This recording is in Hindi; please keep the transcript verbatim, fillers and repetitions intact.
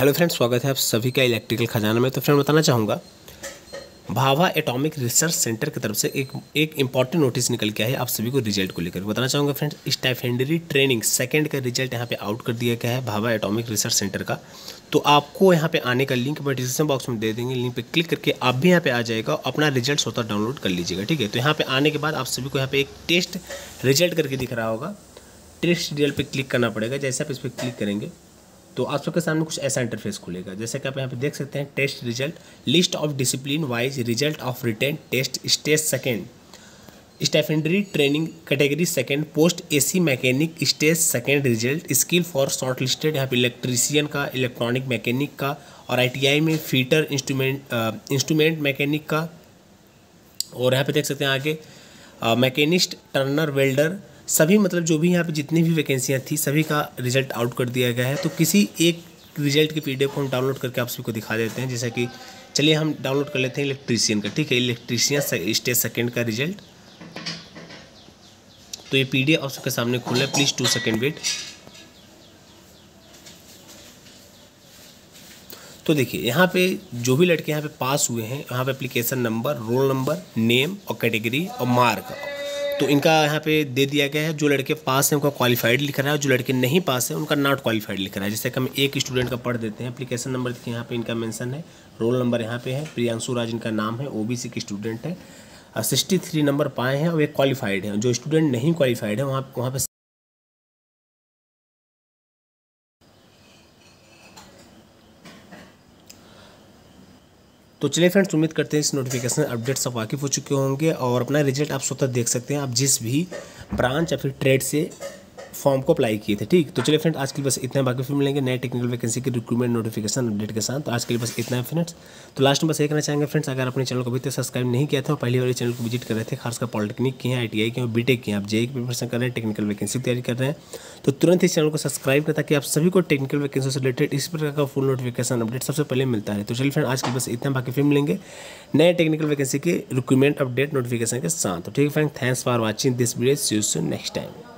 हेलो फ्रेंड्स, स्वागत है आप सभी का इलेक्ट्रिकल खजाना में। तो फ्रेंड बताना चाहूँगा, भाभा एटॉमिक रिसर्च सेंटर की तरफ से एक एक इम्पॉर्टेंट नोटिस निकल के आया है आप सभी को रिजल्ट को लेकर। बताना चाहूँगा फ्रेंड्स, स्टाइपेंडरी ट्रेनिंग सेकंड का रिजल्ट यहाँ पे आउट कर दिया गया है भाभा एटॉमिक रिसर्च सेंटर का। तो आपको यहाँ पे आने का लिंक मैं डिस्क्रिप्शन बॉक्स में दे देंगे, लिंक पे क्लिक करके आप भी यहाँ पे आ जाएगा, अपना रिजल्ट स्वतः डाउनलोड कर लीजिएगा। ठीक है, तो यहाँ पे आने के बाद आप सभी को यहाँ पे एक टेस्ट रिजल्ट करके दिख रहा होगा, टेस्ट रिजल्ट पे क्लिक करना पड़ेगा। जैसे आप इस पर क्लिक करेंगे तो आप सबके सामने कुछ ऐसा इंटरफेस खुलेगा, जैसे कि आप यहाँ पे देख सकते हैं, test result, list of discipline wise result of written test stage second, stipendiary training category second, post AC mechanic stage second result, skill for shortlisted, यहाँ पे इलेक्ट्रीशियन का, इलेक्ट्रॉनिक मैकेनिक का, और आईटीआई में फीटर इंस्ट्रूमेंट इंस्ट्रूमेंट मैकेनिक का, और यहाँ पे देख सकते हैं आगे मैकेनिस्ट, टर्नर, वेल्डर, सभी मतलब जो भी यहाँ पे जितनी भी वैकेंसियाँ थी सभी का रिजल्ट आउट कर दिया गया है। तो किसी एक रिजल्ट की पीडीएफ को हम डाउनलोड करके आप सभी को दिखा देते हैं। जैसे कि चलिए हम डाउनलोड कर लेते हैं इलेक्ट्रीशियन का। ठीक है, इलेक्ट्रीशियन स्टेज सेकंड का रिजल्ट। तो ये पीडीएफ आप सबके सामने खुला है, प्लीज़ टू सेकेंड वेट। तो देखिए यहाँ पे जो भी लड़के यहाँ पे पास हुए हैं, यहाँ पे application number, roll number, name और कैटेगरी और मार्क, तो इनका यहाँ पे दे दिया गया है। जो लड़के पास हैं उनका क्वालिफाइड लिख रहा है, और जो लड़के नहीं पास हैं उनका नॉट क्वालिफाइड लिख रहा है। जैसे कि हम एक स्टूडेंट का पढ़ देते हैं। एप्लीकेशन नंबर देखिए यहाँ पे इनका मेंशन है, रोल नंबर यहाँ पे है, प्रियांशु राज इनका नाम है, ओबीसी के स्टूडेंट है, सिक्सटी थ्री नंबर पाए हैं और एक क्वालिफाइड है। जो स्टूडेंट नहीं क्वालिफाइड है वहाँ वहाँ पे तो चलिए फ्रेंड्स, उम्मीद करते हैं इस नोटिफिकेशन अपडेट सब वाकिफ हो चुके होंगे और अपना रिजल्ट आप स्वतः देख सकते हैं, आप जिस भी ब्रांच या फिर ट्रेड से फॉर्म को अप्लाई किए थे। ठीक, तो चलिए फ्रेंड्स, आज के लिए बस इतना, बाकी फिर मिलेंगे नए टेक्निकल वैकेंसी के रिक्रूटमेंट नोटिफिकेशन अपडेट के साथ। तो आज के लिए बस इतना है फ्रेंड्स। तो लास्ट में बस ये कहना चाहेंगे फ्रेंड्स, अगर अपने चैनल को अभी तक सब्सक्राइब नहीं किया था, पहली बार चैनल को विजिट कर रहे थे, खासकर पॉलिटेक्निक की हैं, आईटीआई की हैं, बीटेक की हैं, आप जेई की प्रिपरेशन कर रहे हैं, टेक्निकल वैकेंसी की तैयारी कर रहे हैं, तो तुरंत इस चैनल को सब्सक्राइब करें ताकि आप सभी को टेक्निकल वैकेंसी से रिलेटेड इस प्रकार का फुल नोटिफिकेशन अपडेट सबसे पहले मिलता है। तो चलिए फ्रेंड, आज के लिए बस इतना, बाकी फिर मिलेंगे नए टेक्निकल वैकेंसी के रिक्रूटमेंट अपडेट नोटिफिकेशन के साथ। तो ठीक है friend, thanks for watching this video, see you soon next time.